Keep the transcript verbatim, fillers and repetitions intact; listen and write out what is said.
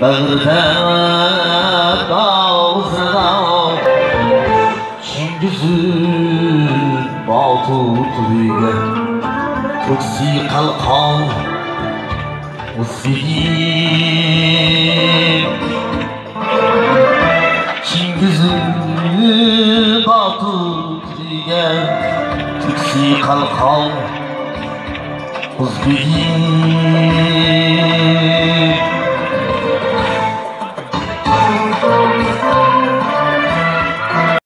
bag'rida dog'zida Chingizi botutliga ko'ksi qalqon o'zbegim Chingizi botutliga ko'ksi qalqon o'zbegim